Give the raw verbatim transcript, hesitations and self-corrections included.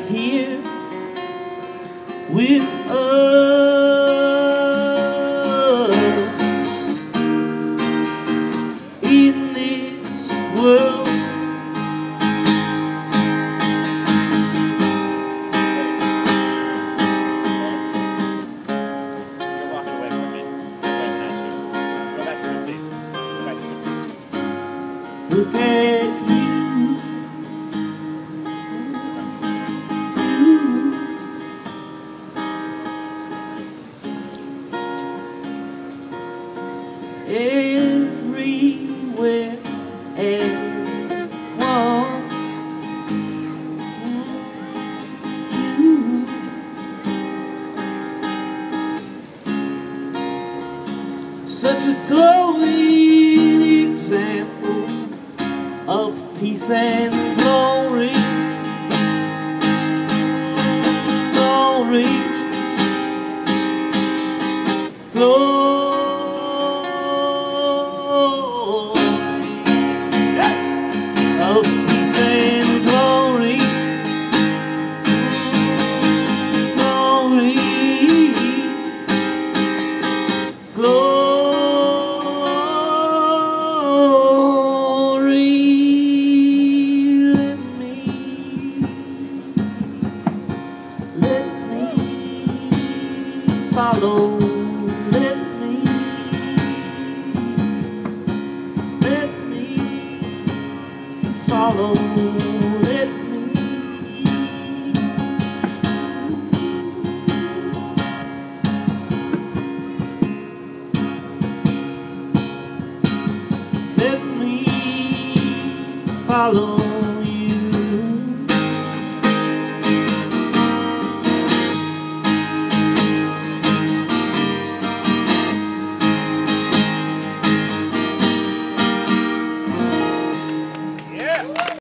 here with us in this world. Look at you, everywhere at once. You, such a glowing example of peace and glory, glory, glory, of peace and glory, glory, glory. Follow, let me, let me follow, let me, let me follow.